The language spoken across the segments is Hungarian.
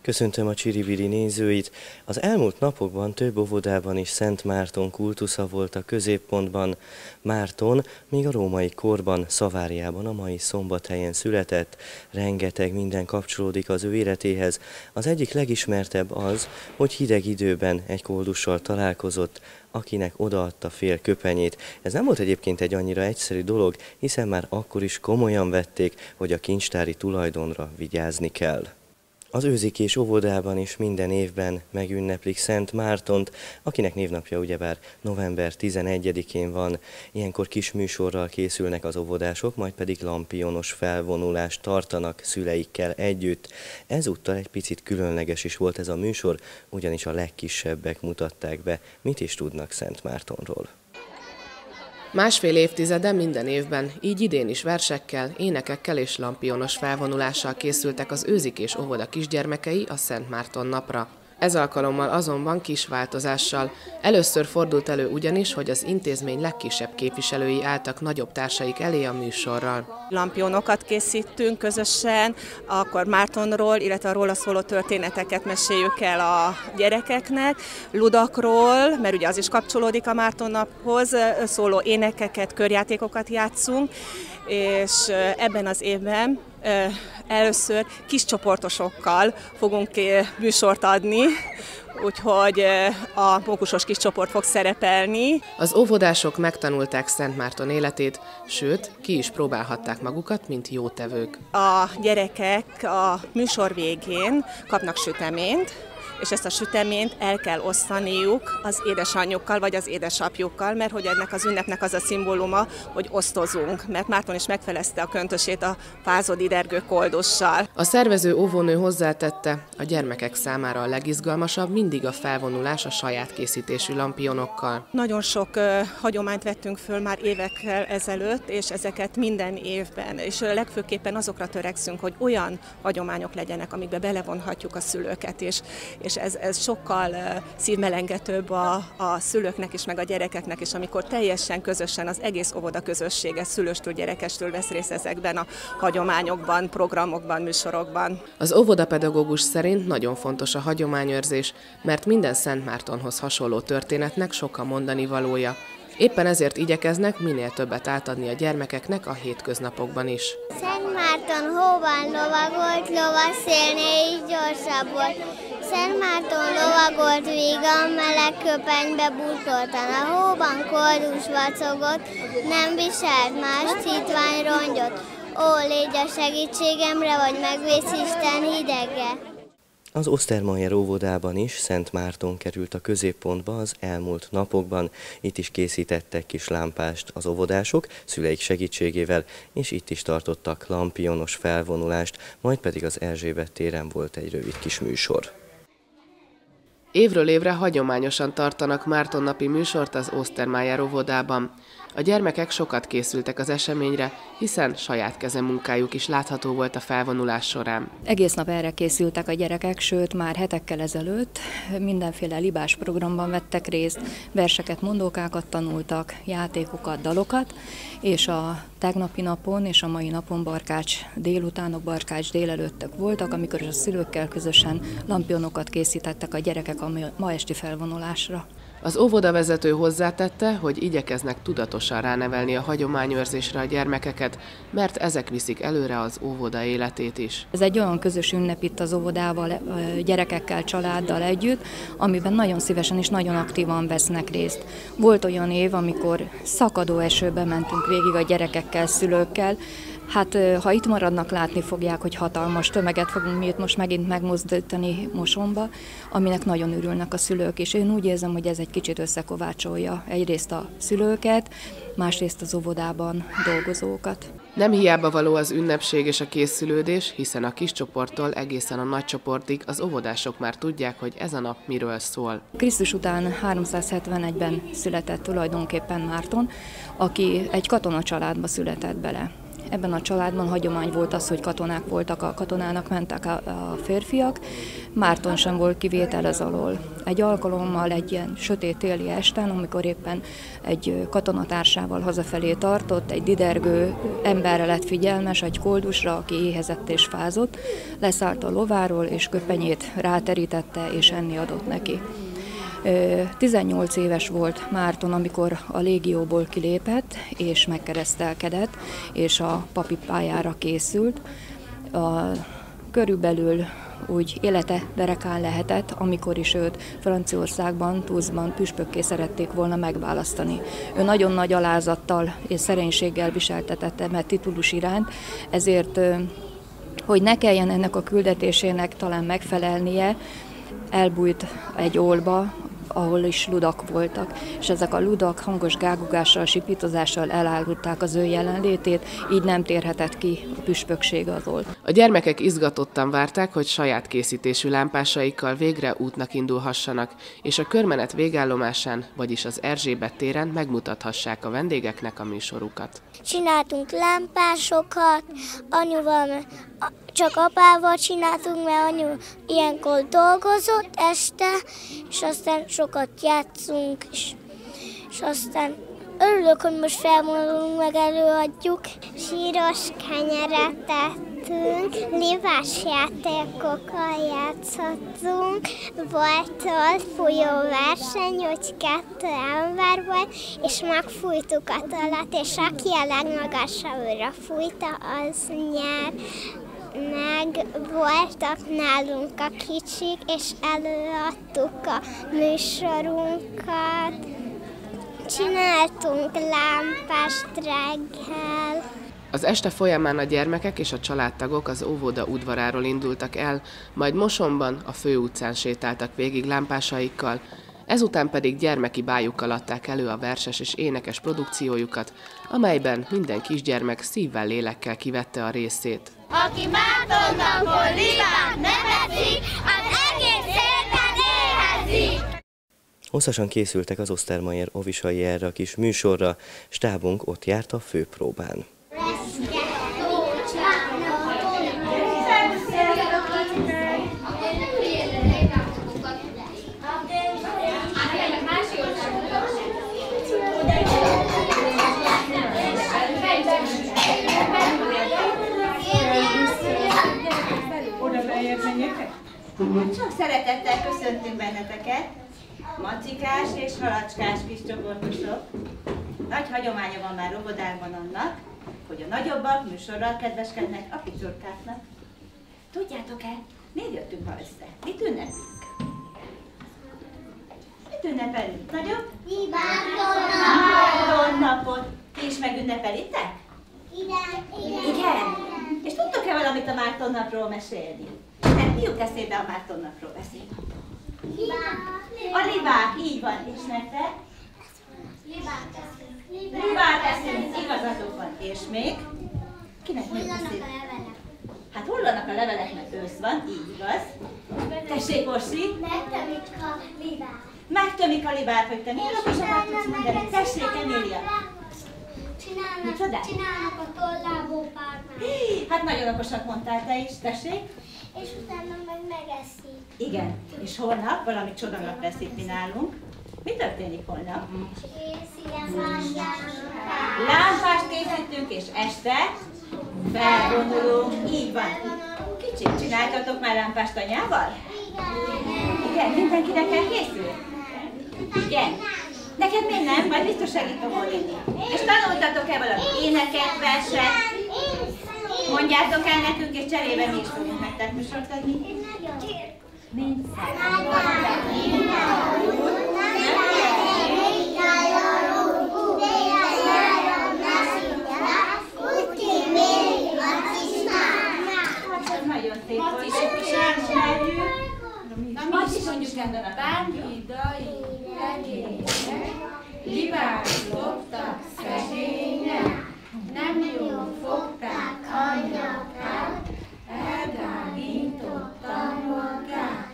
Köszöntöm a Csiribiri nézőit! Az elmúlt napokban több óvodában is Szent Márton kultusza volt a középpontban. Márton még a római korban Szaváriában, a mai Szombathelyen született. Rengeteg minden kapcsolódik az ő életéhez. Az egyik legismertebb az, hogy hideg időben egy koldussal találkozott, akinek odaadta fél köpenyét. Ez nem volt egyébként egy annyira egyszerű dolog, hiszen már akkor is komolyan vették, hogy a kincstári tulajdonra vigyázni kell. Az Őzikés óvodában is minden évben megünneplik Szent Mártont, akinek névnapja ugyebár november 11-én van. Ilyenkor kis műsorral készülnek az óvodások, majd pedig lampionos felvonulást tartanak szüleikkel együtt. Ezúttal egy picit különleges is volt ez a műsor, ugyanis a legkisebbek mutatták be, mit is tudnak Szent Mártonról. Másfél évtizede minden évben, így idén is versekkel, énekekkel és lampionos felvonulással készültek az Őzikés óvoda kisgyermekei a Szent Márton napra. Ez alkalommal azonban kis változással. Először fordult elő ugyanis, hogy az intézmény legkisebb képviselői álltak nagyobb társaik elé a műsorral. Lampionokat készítünk közösen, akkor Mártonról, illetve a róla szóló történeteket meséljük el a gyerekeknek, ludakról, mert ugye az is kapcsolódik a Márton naphoz, szóló énekeket, körjátékokat játszunk, és ebben az évben először kis csoportosokkal fogunk műsort adni, úgyhogy a mókusos kis csoport fog szerepelni. Az óvodások megtanulták Szent Márton életét, sőt, ki is próbálhatták magukat, mint jótevők. A gyerekek a műsor végén kapnak süteményt, és ezt a süteményt el kell osztaniuk az édesanyjukkal vagy az édesapjukkal, mert hogy ennek az ünnepnek az a szimbóluma, hogy osztozunk, mert Márton is megfelezte a köntösét a fázodi dergő koldussal. A szervező óvónő hozzátette, a gyermekek számára a legizgalmasabb mindig a felvonulás a saját készítésű lampionokkal. Nagyon sok hagyományt vettünk föl már évekkel ezelőtt, és ezeket minden évben, és legfőképpen azokra törekszünk, hogy olyan hagyományok legyenek, amikbe belevonhatjuk a szülőket, és ez sokkal szívmelengetőbb a szülőknek is, meg a gyerekeknek is, amikor teljesen közösen az egész óvoda közössége szülőstől, gyerekestől vesz részt ezekben a hagyományokban, programokban, műsorokban. Az óvodapedagógus szerint nagyon fontos a hagyományőrzés, mert minden Szent Mártonhoz hasonló történetnek sok a mondani valója. Éppen ezért igyekeznek minél többet átadni a gyermekeknek a hétköznapokban is. Szent Márton hóban lovagolt, lovasszélnél is gyorsabb volt. Szent Márton lovagolt vígan, meleg köpenybe bútoltan. A hóban koldus vacogott, nem viselt más hitvány rongyot. Ó, légy a segítségemre, vagy megvész Isten hidegre. Az Osztermayer óvodában is Szent Márton került a középpontba az elmúlt napokban. Itt is készítettek kis lámpást az óvodások szüleik segítségével, és itt is tartottak lampionos felvonulást, majd pedig az Erzsébet téren volt egy rövid kis műsor. Évről évre hagyományosan tartanak Mártonnapi műsort az Osztermayer óvodában. A gyermekek sokat készültek az eseményre, hiszen saját kezemunkájuk is látható volt a felvonulás során. Egész nap erre készültek a gyerekek, sőt már hetekkel ezelőtt mindenféle libás programban vettek részt, verseket, mondókákat tanultak, játékokat, dalokat, és a tegnapi napon és a mai napon barkács délutánok, barkács délelőttek voltak, amikor a szülőkkel közösen lampionokat készítettek a gyerekek a ma esti felvonulásra. Az óvodavezető hozzátette, hogy igyekeznek tudatosan ránevelni a hagyományőrzésre a gyermekeket, mert ezek viszik előre az óvoda életét is. Ez egy olyan közös ünnep itt az óvodával, gyerekekkel, családdal együtt, amiben nagyon szívesen és nagyon aktívan vesznek részt. Volt olyan év, amikor szakadó esőben mentünk végig a gyerekekkel, szülőkkel. Hát ha itt maradnak, látni fogják, hogy hatalmas tömeget fogunk mi itt most megint megmozdítani Mosonba, aminek nagyon örülnek a szülők, és én úgy érzem, hogy ez egy kicsit összekovácsolja egyrészt a szülőket, másrészt az óvodában dolgozókat. Nem hiába való az ünnepség és a készülődés, hiszen a kis csoporttól egészen a nagy csoportig az óvodások már tudják, hogy ez a nap miről szól. Krisztus után 371-ben született tulajdonképpen Márton, aki egy katona családba született bele. ebben a családban hagyomány volt az, hogy katonák voltak, a katonának mentek a férfiak. Márton sem volt kivétel ez alól. Egy alkalommal egy ilyen sötét téli estén, amikor éppen egy katonatársával hazafelé tartott, egy didergő emberre lett figyelmes, egy koldusra, aki éhezett és fázott, leszállt a lováról, és köpenyét ráterítette, és enni adott neki. 18 éves volt Márton, amikor a légióból kilépett, és megkeresztelkedett, és a papi pályára készült. Körülbelül úgy élete derekán lehetett, amikor is őt Franciaországban, Toulouse-ban püspökké szerették volna megválasztani. Ő nagyon nagy alázattal és szerénységgel viseltetette mert titulus iránt, ezért, hogy ne kelljen ennek a küldetésének talán megfelelnie, elbújt egy ólba, ahol is ludak voltak, és ezek a ludak hangos gágugással, sipítozással elárulták az ő jelenlétét, így nem térhetett ki a püspökség alól. A gyermekek izgatottan várták, hogy saját készítésű lámpásaikkal végre útnak indulhassanak, és a körmenet végállomásán, vagyis az Erzsébet téren megmutathassák a vendégeknek a műsorukat. Csináltunk lámpásokat, anyuval, csak apával csináltunk, mert anyu ilyenkor dolgozott este, és aztán sokat játszunk, és aztán örülök, hogy most felvonulunk, meg előadjuk. Síros kenyeret tettünk, libás játékokkal játszottunk, volt ott folyóverseny, hogy 2 ember volt, és megfújtuk a talat, és aki a legmagasabbra fújta, az nyer. Meg voltak nálunk a kicsik, és előadtuk a műsorunkat. Csináltunk lámpást reggel. Az este folyamán a gyermekek és a családtagok az óvoda udvaráról indultak el, majd Mosonban a főutcán sétáltak végig lámpásaikkal, ezután pedig gyermeki bájukkal adták elő a verses és énekes produkciójukat, amelyben minden kisgyermek szívvel, lélekkel kivette a részét. Aki Mártonnapon libát nem eszik, az egész héten éhezik! Hosszasan készültek az Ostermayer ovisai erre a kis műsorra, stábunk ott járt a főpróbán. Csak szeretettel köszöntünk benneteket, macikás és halacskás kis csoportosok. Nagy hagyománya van már óvodákban annak, hogy a nagyobbak műsorral kedveskednek a picurkáknak. Tudjátok-e, miért jöttünk ma össze? Mit ünnepelünk? Mit ünnepelünk? Nagyobb? Mártonnapot. Ti is megünnepelitek? Igen. És tudtok-e valamit a Mártonnapról mesélni? Hát miük eszébe a Mártonnapról beszél? A libák, így van. És nektek? Libát eszünk, igazatok van. És még? Kinek még beszél? Hát hullanak a levelek, mert ősz van, így igaz. Tessék, Orsi? Megtömik a libát. Megtömik a libát, hogy te milyen okosakat tudsz mondani. Tessék, Emília. Csinálnak a tollából párnát. Hát nagyon okosak mondtál te is, tessék. És utána meg megeszik. Igen, és holnap valami csodanap lesz itt mi nálunk. Mi történik holnap? Lámpást készítünk, és este felvonulunk. Így van. Kicsit csináltatok már lámpást anyával? Igen, mindenkinek elkészül? Igen. Neked még nem? Majd biztos segítom Olini. És tanultatok-e valami éneket, verset? Mondjátok el nekünk, és cserébe mi is fogunk nektek műsort adni. Nincs. Nagyon szép volt, és ismerjük. Most is mondjuk ebben a bánhidai legények, libát loptak szegények, nem jól fogták anyakát, elgágította magát,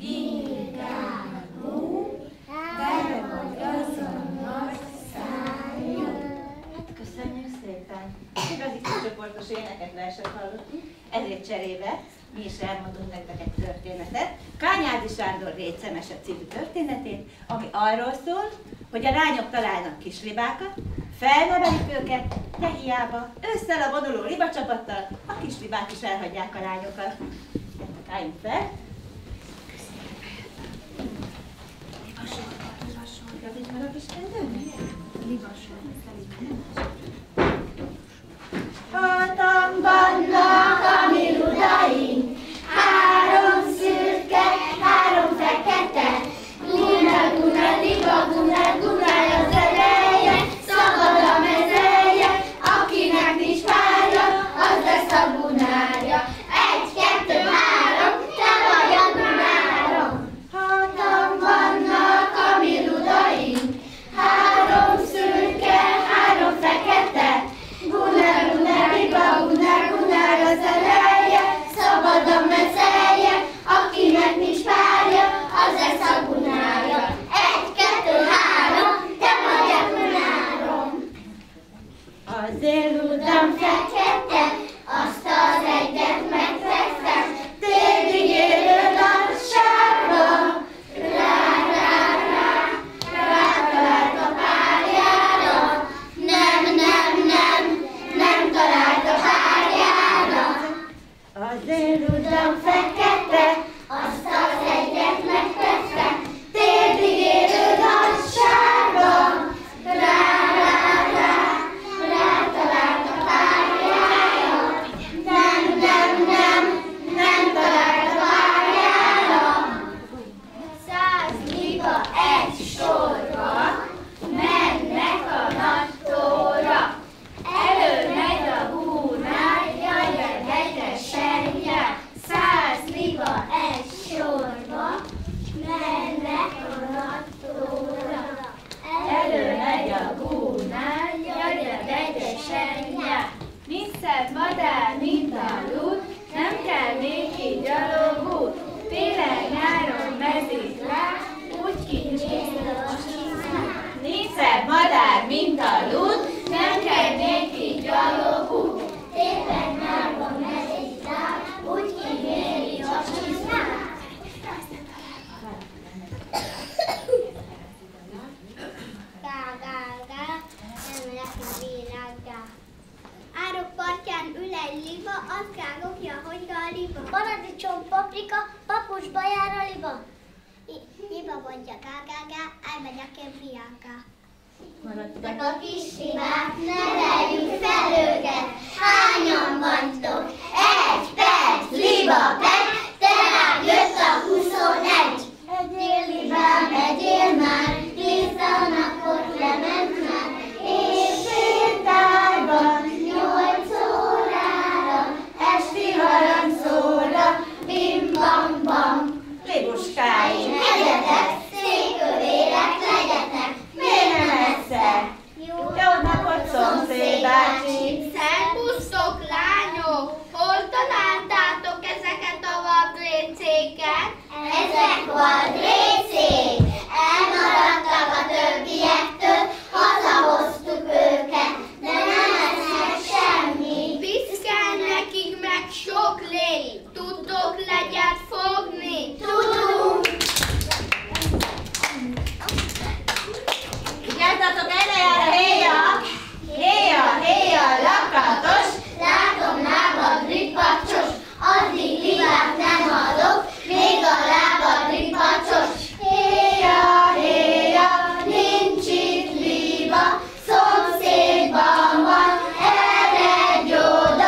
gigáló, tele vagy az a nagy szájú. Hát köszönjük szépen! Igazi csoportos éneket, verset hallottunk, ezért cserébe mi is elmondunk nektek egy történetet. Kányádi Sándor Récemese című történetét, ami arról szól, hogy a lányok találnak kislibákat, felnevelik őket, de hiába ősszel a vonuló libacsapattal a kislibák is elhagyják a lányokat. Gyertek, álljunk fel! Javíts meg a kis kendőn? Hatan vannak a mi ludaink, 3 szürke, 3 fekete. Guna, guna, liba, guna, guna az eleje, szabad a mezelje, akinek nincs párja, az lesz a gunája. 1, 2, 3, te vagy a gunárom. Hatan vannak a mi ludaink, 3 szürke, 3 fekete. Guna, guna, liba, guna, guna az eleje, szabad a mezelje, akinek nincs párja, az lesz a gunája. 1, 2, 3, te vagy a gunárom. Az én ludam fekete, azt az egyet megfeszem, térdig élő nagyságra. Rátalált a párjára, nem talált a párjára. Az én ludam fekete, azt az egyet megteszem, térdig élő nagyságra. Rátalált a párjára, nem talált a párjára. 100 liba egy sorba, mennek a nagy tóra. Előmegy a gúnál, jaj, de hegyesen jár. 100 liba egy sorba, mennek a nagy tóra. Előmegy a gúnál, jaj, de hegyesen jár. Nincs szebb madár, mint a lúd, nem kell néki gyalogút. Télen-nyáron mezik rá, úgy kinyíl a csizmát. Nincs szebb madár, mint a lúd, nem kell néki gyalogút. Télen-nyáron mezik rá, úgy kinyíl a csizmát. Gá, elmegyek a világgá. Árok partján ül egy liba, azt kágokja, hogy liba. Paradicsom, paprika, papucsba jár a liba. Liba mondja gá, elmegyek a világgá. Maradtak a kis libák, neveljük fel őket. Hányan vagytok? 1 perc, liba perc, tehát jött a 21. Egyél libám, egyél már, 10 napot lement már. És sétálban 8 órára, esti harangszóra, bim bam bam. Libuskáim, egyetek, székövérek legyetek, miért nem egyszer? Jó napot, szomszéd bácsi! Szervusztok, lányok! Hol találtátok ezeket a vadrécéket? Ezek vadrécék, elmaradtak a többiektől, hazahoztuk őket, de nem esznek semmit. Piszkál nekik meg sok légy, tudtok legyet fogni? Tudunk! Vigyázzatok, erre jár a héja! Héja, lakatos! Látom lábad ripacsos, addig libát nem adok, még a lábad ripacsos. Héja, nincs itt liba, szomszédban van, eredj oda,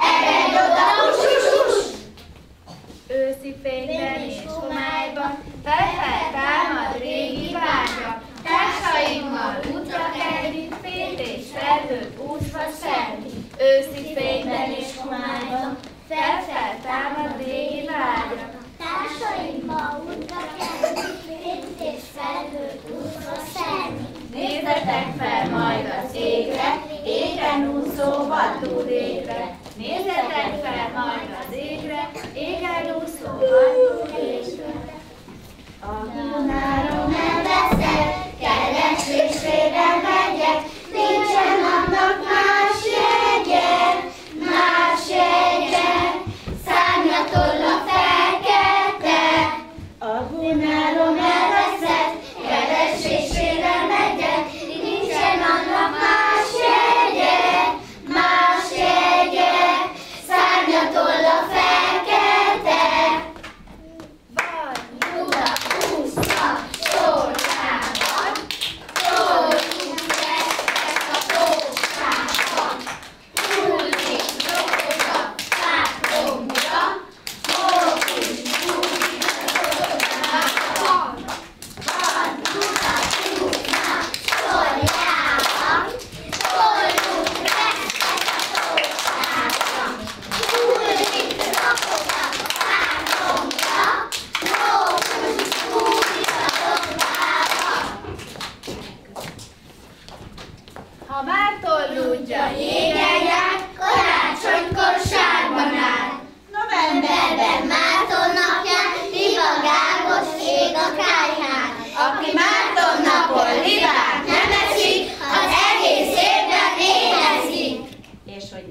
hús! Őszi fényben és homályban, feltámad régi vágya. Társaimmal útra került, fényt és felhőt úszva semmi. Őszi fényben és homályban, feltámad régi vágya. Társaimmal útra került, fényt és felhőt úszva semmi. Nézzetek fel majd az égre, égen úszó vadlúd égre. Nézzetek fel majd az égre, égen úszó vadlúd égre. A Dunáron nem veszek, keresésére megyek, nincsen annak más jegye,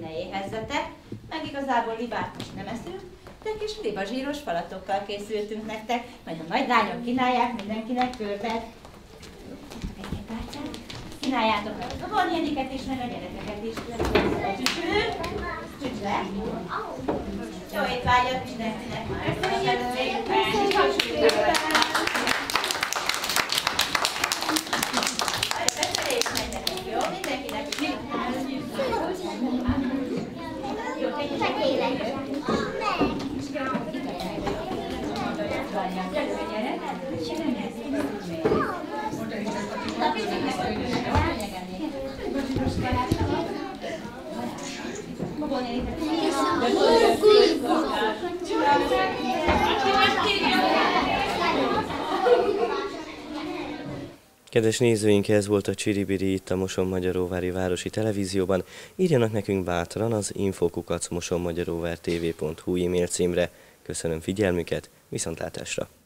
ne éhezzetek, meg igazából libát most nem eszünk, de kis libazsíros falatokkal készültünk nektek. Nagyon nagy lányok kínálják mindenkinek körbe. Kínáljátok meg a dobolnyéniket is, meg a gyerekeket is. Csücs le. Jó étvágyat mindenkinek már. Köszönjük szépen! Jó, mindenkinek. Jó, tegyetek. Kedves nézőink, ez volt a Csiribiri itt a Mosonmagyaróvári Városi Televízióban. Írjanak nekünk bátran az info@mosonmagyarovartv.hu e-mail címre. Köszönöm figyelmüket, viszontlátásra!